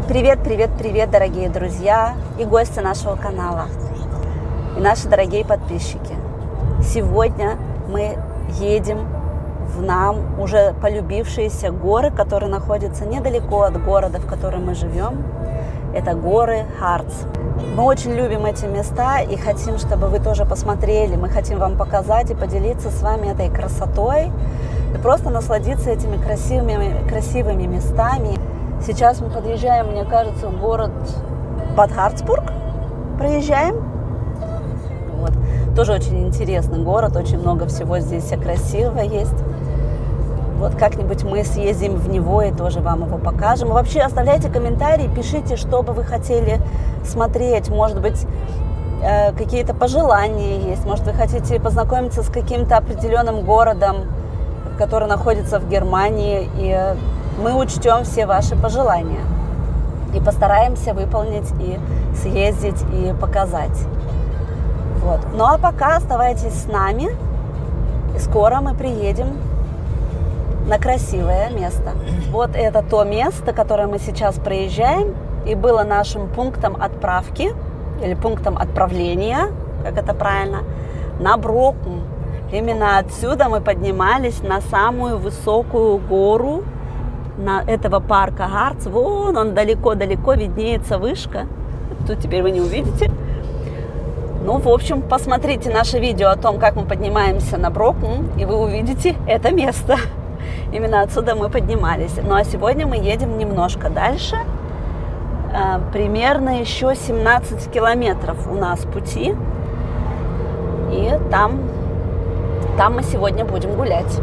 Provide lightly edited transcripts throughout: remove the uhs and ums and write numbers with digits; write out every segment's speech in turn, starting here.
Привет, привет, привет, дорогие друзья и гости нашего канала, и наши дорогие подписчики. Сегодня мы едем в нам уже полюбившиеся горы, которые находятся недалеко от города, в котором мы живем. Это горы Харц. Мы очень любим эти места и хотим, чтобы вы тоже посмотрели. Мы хотим вам показать и поделиться с вами этой красотой и просто насладиться этими красивыми местами. Сейчас мы подъезжаем, мне кажется, в город Бад Харцбург. Проезжаем. Вот. Тоже очень интересный город, очень много всего здесь красивого есть. Вот как-нибудь мы съездим в него и тоже вам его покажем. И вообще оставляйте комментарии, пишите, что бы вы хотели смотреть. Может быть, какие-то пожелания есть. Может, вы хотите познакомиться с каким-то определенным городом, который находится в Германии. И мы учтем все ваши пожелания. И постараемся выполнить и съездить и показать. Вот. Ну а пока оставайтесь с нами. И скоро мы приедем на красивое место. Вот это то место, которое мы сейчас проезжаем, и было нашим пунктом отправки, или пунктом отправления, как это правильно, на Брокн. Именно отсюда мы поднимались на самую высокую гору этого парка Харц. Вон он далеко-далеко виднеется вышка. Тут теперь вы не увидите. Ну, в общем, посмотрите наше видео о том, как мы поднимаемся на Брокн, и вы увидите это место. Именно отсюда мы поднимались. Ну а сегодня мы едем немножко дальше. Примерно еще 17 километров у нас пути. И там мы сегодня будем гулять.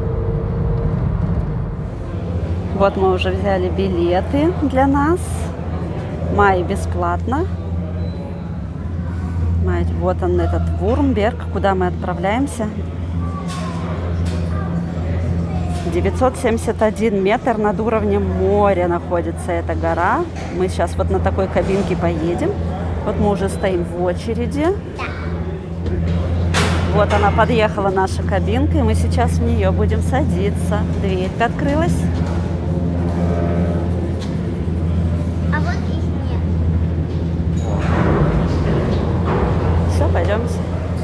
Вот мы уже взяли билеты для нас. Май бесплатно. Вот он, этот Вурмберг, куда мы отправляемся. 971 метр над уровнем моря находится эта гора. Мы сейчас вот на такой кабинке поедем. Вот мы уже стоим в очереди. Вот она подъехала, наша кабинка, и мы сейчас в нее будем садиться. Дверька открылась. А вот их нет. Все, пойдемте.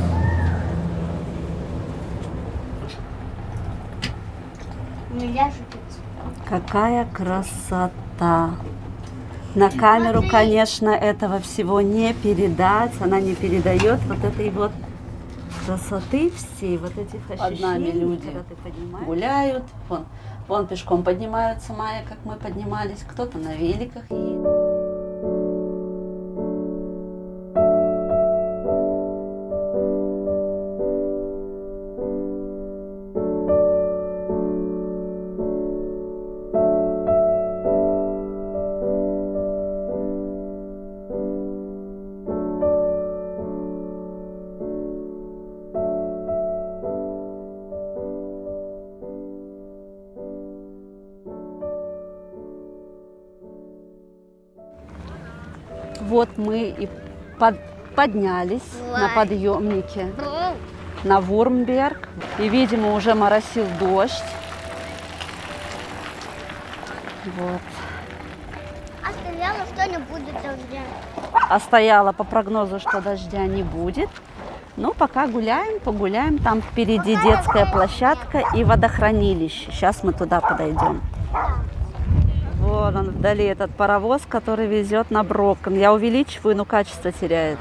Какая красота! На камеру, конечно, этого всего не передать. Она не передает вот этой вот красоты всей, вот этих ощущений. Под нами люди гуляют, вон пешком поднимаются, Майя, как мы поднимались. Кто-то на великах едет. Вот мы и поднялись на подъемнике на Вурмберг. И, видимо, уже моросил дождь. Вот. А сказала, что не будет дождя. А стояла по прогнозу, что дождя не будет. Ну, пока гуляем, погуляем. Там впереди детская площадка и водохранилище. Сейчас мы туда подойдем. Вот он вдали, этот паровоз, который везет на Брокн. Я увеличиваю, но качество теряется.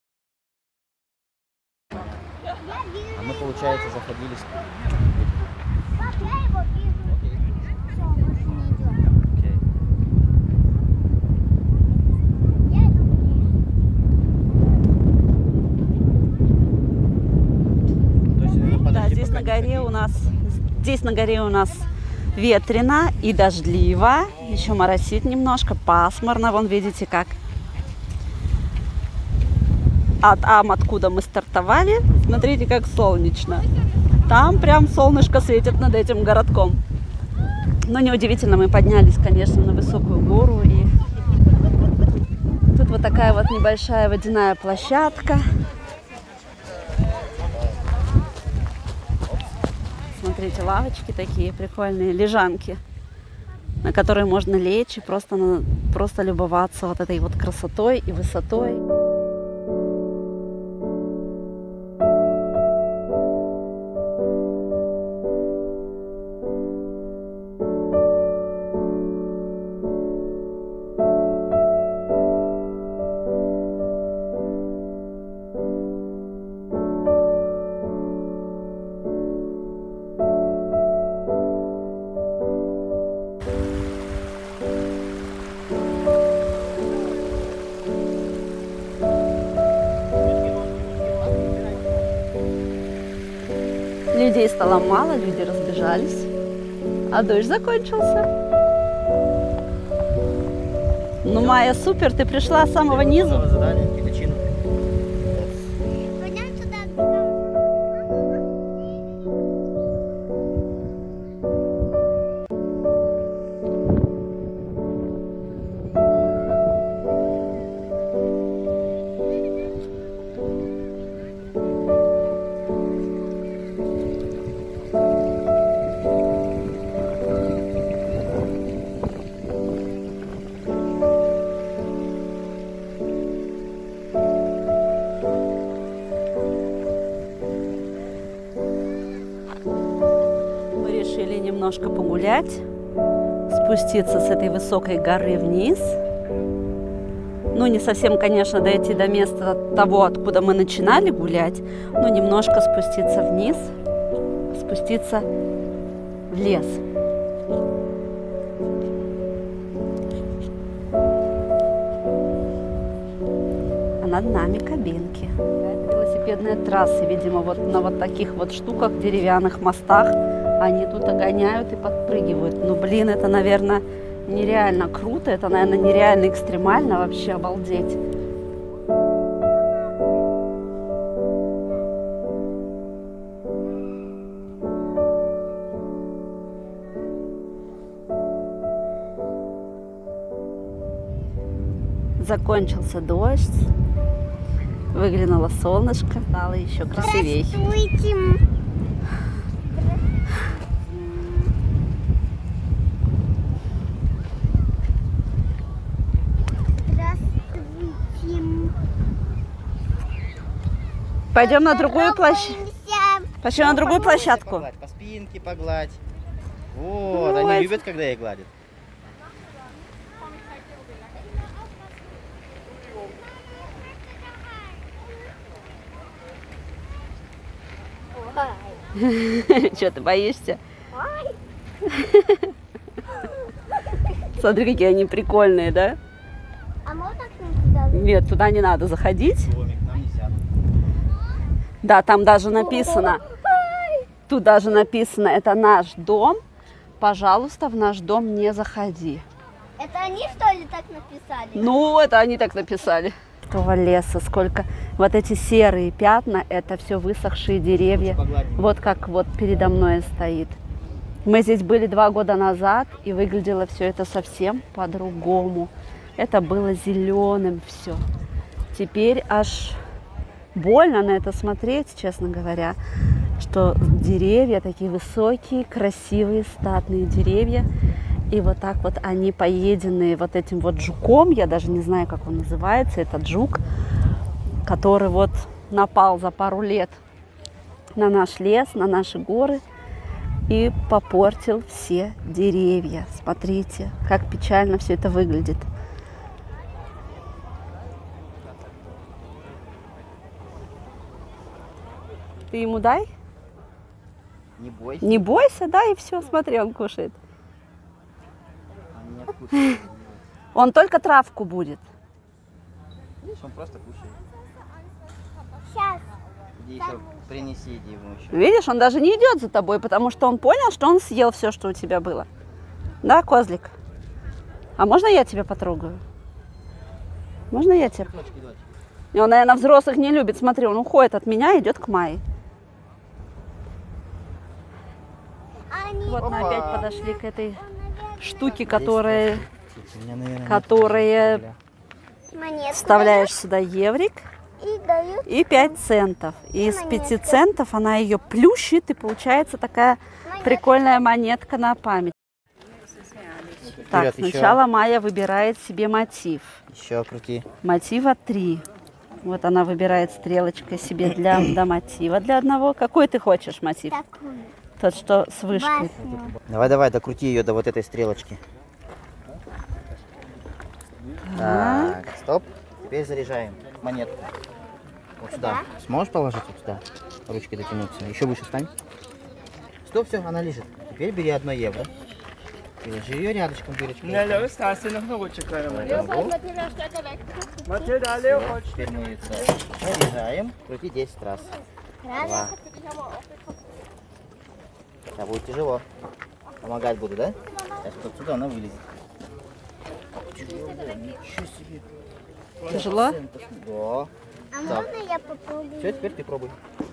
А мы, получается, заходили с... Пап, я его вижу. Все, машина идет. Окей. Я иду вниз. То есть, ну, подожди, Да, здесь на горе у нас ветрено и дождливо, еще моросит немножко, пасмурно, вон видите как. Откуда мы стартовали, смотрите, как солнечно. Там прям солнышко светит над этим городком. Но неудивительно, мы поднялись, конечно, на высокую гору. И тут вот такая вот небольшая водяная площадка. Смотрите, лавочки такие прикольные, лежанки. на который можно лечь и просто любоваться вот этой вот красотой и высотой. Людей стало мало, люди разбежались, а дождь закончился. Ну, Майя, супер, ты пришла с самого низу. Пойдем туда. Мы решили немножко погулять, спуститься с этой высокой горы вниз. Ну, не совсем, конечно, дойти до места того, откуда мы начинали гулять, но немножко спуститься вниз, спуститься в лес. А над нами кабинки. Это велосипедные трассы, видимо, вот на вот таких вот штуках, деревянных мостах. Они тут огоняют и подпрыгивают. Ну, блин, это, наверное, нереально круто. Это, наверное, нереально экстремально. Вообще обалдеть. Закончился дождь. Выглянуло солнышко. Стало еще красивее. Здравствуйте. Пойдем на другую площадку. Пойдем на другую площадку. По спинке погладь. Вот, они любят, когда их гладят. Что, ты боишься? Смотри, какие они прикольные, да? А можно к ним туда? Нет, туда не надо заходить. Да, там даже написано, тут даже написано, это наш дом, пожалуйста, в наш дом не заходи. Это они, что ли, так написали? Ну, это они так написали. Этого леса сколько, вот эти серые пятна, это все высохшие деревья, вот как вот передо мной стоит. Мы здесь были 2 года назад, и выглядело все это совсем по-другому. Это было зеленым все. Теперь аж больно на это смотреть, честно говоря, что деревья такие высокие, красивые, статные деревья. И вот так вот они поеденные вот этим вот жуком, я даже не знаю, как он называется, этот жук, который вот напал за пару лет на наш лес, на наши горы и попортил все деревья. Смотрите, как печально все это выглядит. Ты ему дай? Не бойся. Не бойся, да, и все, смотри, он кушает. Он не откусывает. Он только травку будет. Видишь, он просто кушает. Сейчас. Иди еще принеси ему еще. Видишь, он даже не идет за тобой, потому что он понял, что он съел все, что у тебя было. Да, козлик? А можно я тебя потрогаю? Можно я тебя? И он, наверное, взрослых не любит. Смотри, он уходит от меня и идет к Майе. Они... Вот мы Опа. опять подошли к этой Он, штуке, которые У меня, наверное, Которые- монетку вставляешь сюда еврик дают и дают. и 5 центов. И из 5 центов она ее плющит, и получается такая прикольная монетка на память. Так, Вперед, сначала Майя выбирает себе мотив. Еще крути. Мотива 3. Вот она выбирает стрелочкой себе для мотива, для одного. Какой ты хочешь мотив? Такую. Тот, что с вышкой. Башню. Давай, докрути ее до вот этой стрелочки. Так, стоп. Теперь заряжаем монетку. Вот сюда. Сможешь положить вот сюда? Ручкой дотянуться. Еще выше встань. Стоп, все, она лежит. Теперь бери 1 евро. И ложи ее рядышком дырочкой. Ja, los, da hast du noch eine Rutsche, kleiner Mann. Mathilda, Всё, Leo, Rutsch. теперь мы ее заряжаем. Крути 10 раз. Раз. 2. Сейчас будет тяжело. Помогать буду, да? Сейчас вот отсюда она вылезет. Ничего себе. Тяжело? Да. А можно я попробую? Все, теперь ты пробуй.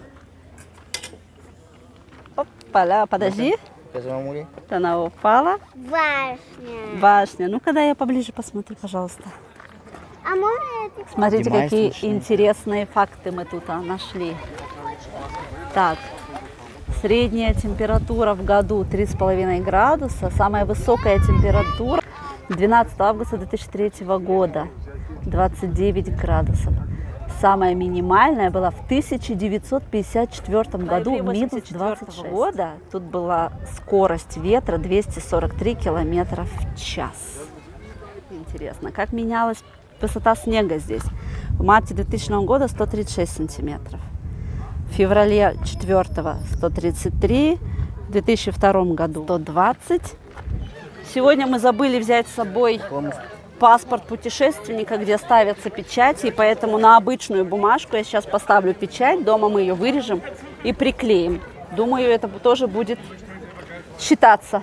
Опа, подожди. Сейчас мамули. Она упала. Башня. Башня. Ну-ка, дай я поближе посмотри, пожалуйста. А можно это? Смотрите, Поднимай, какие слушай. интересные факты мы тут нашли. Так, средняя температура в году 3,5 градуса. Самая высокая температура 12 августа 2003 года 29 градусов. Самая минимальная была в 1954 году, минус 26 года. Тут была скорость ветра 243 километра в час. Интересно, как менялась высота снега здесь. В марте 2000 года 136 сантиметров. В феврале 4 133, в 2002 году 120. Сегодня мы забыли взять с собой паспорт путешественника, где ставятся печати, и поэтому на обычную бумажку я сейчас поставлю печать, дома мы ее вырежем и приклеим. Думаю, это тоже будет считаться.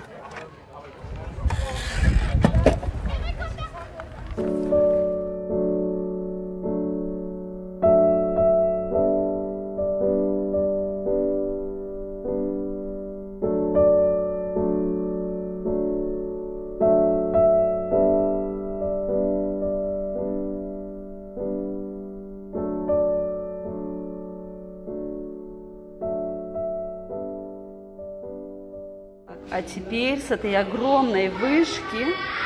А теперь с этой огромной вышки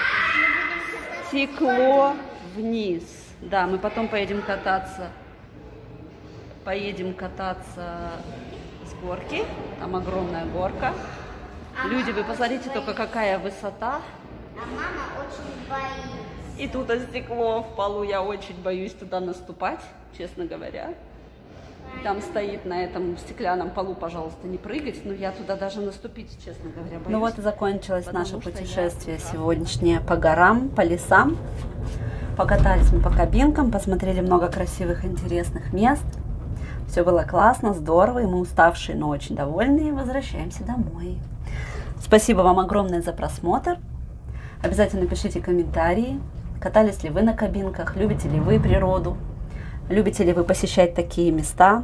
текло вниз. Да, мы потом поедем кататься. Поедем кататься с горки. Там огромная горка. Люди, вы посмотрите только, какая высота. А мама очень боится. И тут стекло в полу. Я очень боюсь туда наступать, честно говоря. Там стоит на этом стеклянном полу, пожалуйста, не прыгать. Но я туда даже наступить, честно говоря, боюсь. Ну вот и закончилось наше путешествие сегодняшнее по горам, по лесам. Покатались мы по кабинкам, посмотрели много красивых, интересных мест. Все было классно, здорово, и мы уставшие, но очень довольные. Возвращаемся домой. Спасибо вам огромное за просмотр. Обязательно пишите комментарии. Катались ли вы на кабинках? Любите ли вы природу? Любите ли вы посещать такие места?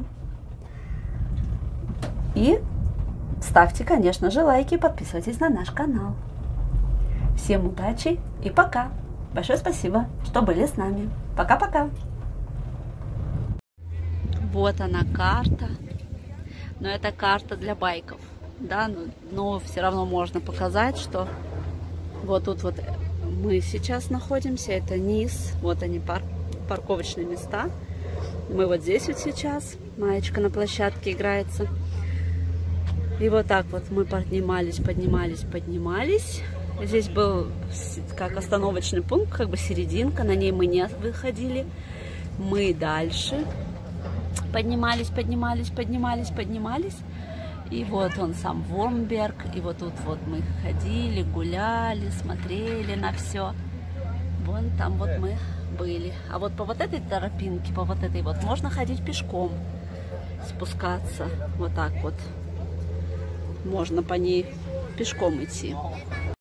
И ставьте, конечно же, лайки и подписывайтесь на наш канал. Всем удачи и пока! Большое спасибо, что были с нами. Пока-пока! Вот она карта. Но это карта для байков. Да, но все равно можно показать, что вот тут вот мы сейчас находимся. Это низ. Вот они, парковочные места. Мы вот здесь вот сейчас. Маечка на площадке играется. И вот так вот мы поднимались. Здесь был как остановочный пункт, как бы серединка. На ней мы не выходили. Мы дальше поднимались. И вот он сам Вормберг. И вот тут вот мы ходили, гуляли, смотрели на все. Вон там вот мы были. А вот по вот этой тропинке, по вот этой вот, можно ходить пешком, спускаться. Вот так вот. Можно по ней пешком идти.